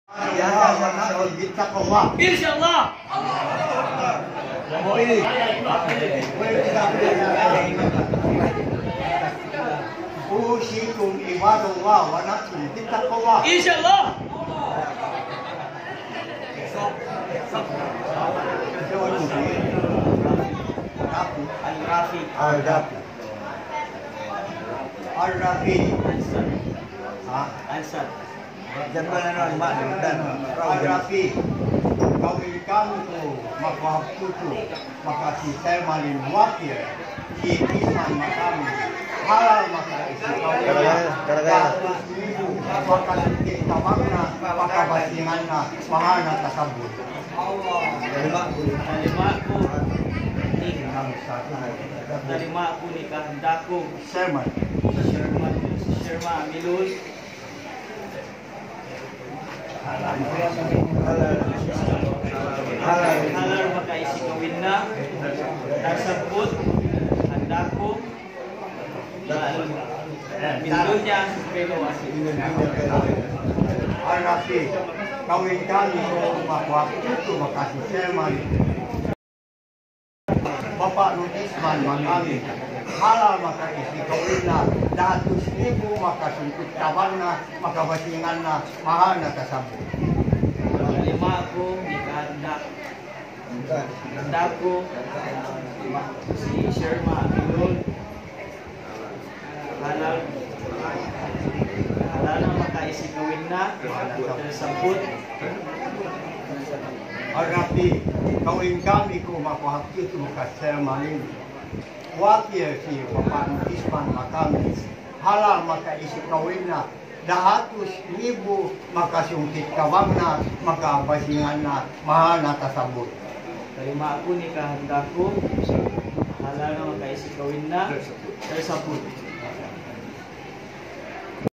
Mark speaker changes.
Speaker 1: Insyaallah.
Speaker 2: Usikum ibadallah wa nafsi bittaqwa.
Speaker 1: Insyaallah.
Speaker 2: Al-Rafi.
Speaker 1: Ansar.
Speaker 2: Al-Rafi. Kawin kami tu makwahab tutu makasih saya malin wakil di kisah makami halal maka isi maka kita makna maka basinganna mahana tasabut
Speaker 1: Terima aku nikah hendakku
Speaker 2: Sherman
Speaker 1: Milus halal maka isi kawinna tersebut hendakku mindunya pero
Speaker 2: Al-Rafi kawin kami makwahab tutu makasih saya malin Bapak Nudisman makami halal maka isi kawinna 100.000 maka sungkut kawanna maka basinganna mahana tasabut.
Speaker 1: Terima aku nikah hendakku si Sherma Milul halal maka isi kawinna tersebut
Speaker 2: Al-Rafi kawin kami ku makwahab tutu maka saya malin wakil si Bapak Nudisman makami halal maka isi kawinna 100.000 maka sungkit kawangna maka basinganna mahana tasabut.
Speaker 1: Terima aku nikah hendakku halal maka isi kawinna tersebut.